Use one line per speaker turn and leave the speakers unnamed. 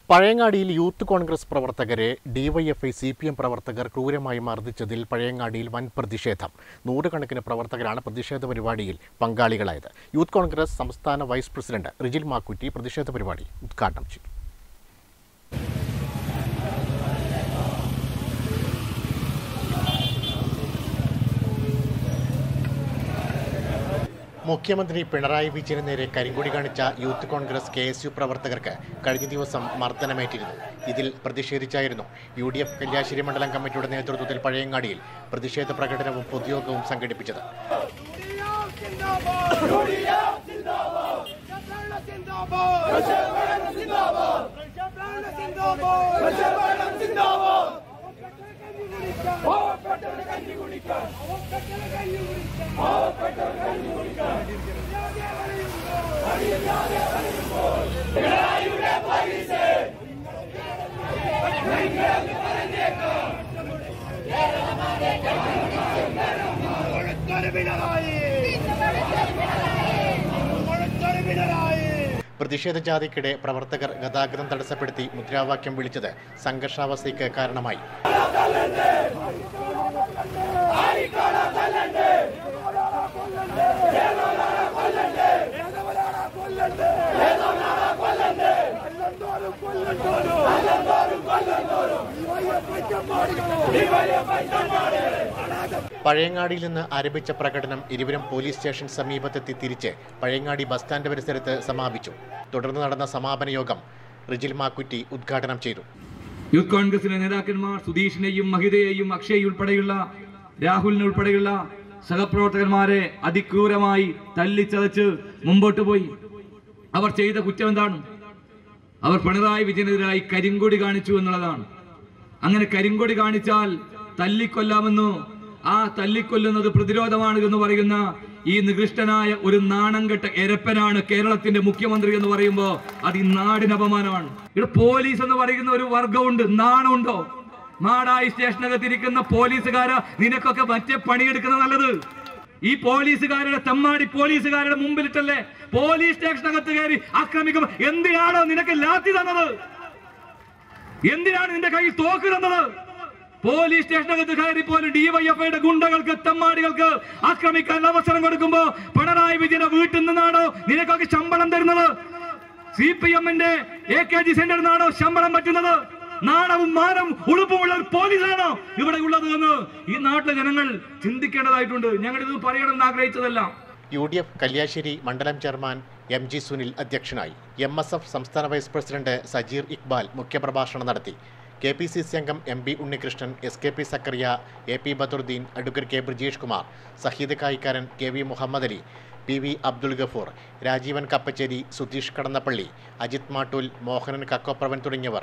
പഴയങ്ങാടിയിൽ youth Congress പ്രവർത്തകരെ DYFI CPM പ്രവർത്തകർ ക്രൂരമായി മർദ്ദിച്ചതിൽ പഴയങ്ങാടിയിൽ വൻ പ്രതിഷേധം. നൂറുകണക്കിന് പ്രവർത്തകരാണ് പ്രതിഷേധ പരിപാടിയിൽ പങ്കാളികളായത്. യൂത്ത് കോൺഗ്രസ് സംസ്ഥാന വൈസ് പ്രസിഡന്റ് റിജിൽ മാക്കുറ്റി പ്രതിഷേധ പരിപാടി ഉദ്ഘാടനം ചെയ്തു. മുഖ്യമന്ത്രി പിണറായി വിജയന് നേരെ കരിങ്കൊടി കാണിച്ച യൂത്ത് കോൺഗ്രസ് KSU പ്രവർത്തകർക്ക് കഴിഞ്ഞ ദിവസം മർദ്ദനമേറ്റിരുന്നു. ഇതിൽ പ്രതിഷേധിച്ചായിരുന്നു UDF കല്യാശ്ശേരി മണ്ഡലം കമ്മിറ്റിയുടെ നേതൃത്വത്തിൽ പഴയങ്ങാടിയിൽ പ്രതിഷേധ പ്രകടനവും പൊതുയോഗവും സംഘടിപ്പിച്ചത്. പ്രതിഷേധ ജാഥയ്ക്കിടെ പ്രവർത്തകർ ഗതാഗതം തടസ്സപ്പെടുത്തി മുദ്രാവാക്യം വിളിച്ചത് സംഘർഷാവസ്ഥയ്ക്ക് കാരണമായി. പഴയങ്ങാടിയിൽ നിന്ന് ആരംഭിച്ച പ്രകടനം ഇരുവരും പോലീസ് സ്റ്റേഷൻ സമീപത്തെത്തി തിരിച്ച് പഴയങ്ങാടി ബസ് സ്റ്റാൻഡ് പരിസരത്ത് സമാപിച്ചു. തുടർന്ന് നടന്ന സമാപന യോഗം റിജിൽ മാക്കുറ്റി ഉദ്ഘാടനം ചെയ്തു.
യൂത്ത് കോൺഗ്രസിലെ നേതാക്കന്മാർ സുധീഷിനെയും മഹിതയെയും അക്ഷയ് ഉൾപ്പെടെയുള്ള രാഹുലിനെ ഉൾപ്പെടെയുള്ള സഹപ്രവർത്തകന്മാരെ അതിക്രൂരമായി തല്ലിച്ചതച്ച് മുമ്പോട്ട് പോയി. അവർ ചെയ്ത കുറ്റം എന്താണ്? അവർ പിണറായി വിജയനെതിരായി കരിങ്കൊടി കാണിച്ചു എന്നുള്ളതാണ്. അങ്ങനെ കരിങ്കൊടി കാണിച്ചാൽ തല്ലിക്കൊല്ലാമെന്നോ ആ തല്ലിക്കൊല്ലുന്നത് പ്രതിരോധമാണ് എന്ന് പറയുന്ന ഈ നികൃഷ്ടനായ ഒരു നാണംകെട്ട എരപ്പനാണ് കേരളത്തിന്റെ മുഖ്യമന്ത്രി എന്ന് പറയുമ്പോൾ അത് ഈ നാടിന് അപമാനമാണ്. ഇവിടെ പോലീസ് എന്ന് പറയുന്ന ഒരു വർഗമുണ്ട്. നാണമുണ്ടോ? മാടായി സ്റ്റേഷനകത്തിരിക്കുന്ന പോലീസുകാരാ നിനക്കൊക്കെ മറ്റേ പണിയെടുക്കുന്നത് നല്ലത്. ഈ പോലീസുകാരുടെ തെമ്മാടി പോലീസുകാരുടെ മുമ്പിലിട്ടല്ലേ പോലീസ് സ്റ്റേഷനകത്ത് കയറി ആക്രമിക്കുമ്പോൾ എന്തിനാണോ നിനക്ക് ലാത്തി തന്നത്? എന്തിനാണ് നിന്റെ കയ്യിൽ തോക്ക് തന്നത്? പോലീസ് സ്റ്റേഷനകത്ത് കയറി പോലും ഡിവൈഎഫ്ഐയുടെ ഗുണ്ടകൾക്ക് തെമ്മാടികൾക്ക് ആക്രമിക്കാൻ അവസരം കൊടുക്കുമ്പോ പിണറായി വിജയന്റെ വീട്ടിൽ നിന്നാണോ നിനക്കൊക്കെ ശമ്പളം തരുന്നത്? CPM-ന്റെ AKG സെന്ററിൽ നിന്നാണോ ശമ്പളം പറ്റുന്നത്? നാണവും മാനവും ഉളുപ്പുമുള്ള ഒരു പോലീസാണോ ഇവിടെ ഉള്ളത് എന്ന് ഈ നാട്ടിലെ ജനങ്ങൾ ചിന്തിക്കേണ്ടതായിട്ടുണ്ട്. ഞങ്ങളിത് പറയണമെന്ന് ആഗ്രഹിച്ചതല്ല.
UDF കല്യാശ്ശേരി മണ്ഡലം ചെയർമാൻ MG സുനിൽ അധ്യക്ഷനായി. MSF സംസ്ഥാന വൈസ് പ്രസിഡന്റ് സജീർ ഇക്ബാൽ മുഖ്യപ്രഭാഷണം നടത്തി. KPCC അംഗം MB Unnikrishnan, SKP Sakkariya, AP Badaruddeen, advocate K Brijesh Kumar, Saheed Kayikkaran KV Muhammad Ali, PV Abdul Gafoor, Rajeevan Kappacheri, Sudheesh Kadannappally, Ajith Mattool, Mohanan Kakkopravan തുടങ്ങിയവർ